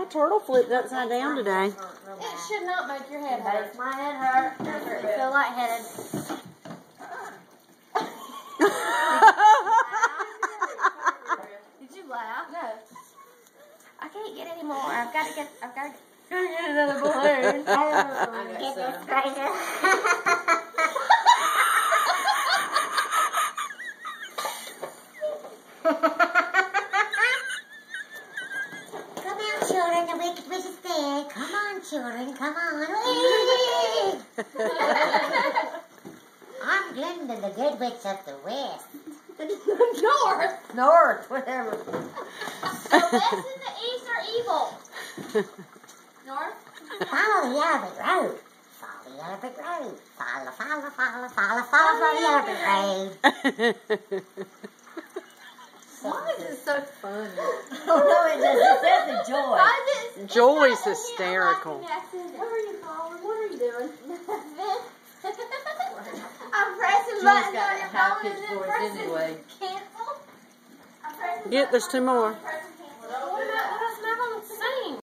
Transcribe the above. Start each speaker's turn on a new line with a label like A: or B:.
A: My turtle flipped upside down today.
B: It should not make your head hurt. My head hurt. I feel lightheaded. Did you laugh? No. I can't get any more. I've got to get another balloon. Get this crazy.
C: Come on, children, the Wicked Witch is dead. Come on, children, come on. I'm Glinda, the Good Witch of the West.
B: North, whatever.
D: So west and the east are evil. North?
C: Follow the elephant road. Follow the elephant road. Follow, follow, follow, follow, follow the elephant road.
B: Why is it so funny? Oh no, it doesn't. That's a joy.
A: Joy's hysterical.
D: What are you calling? What are you doing? I'm pressing buttons on your phone and then pressing cancel. I'm pressing
A: Get, there's two more.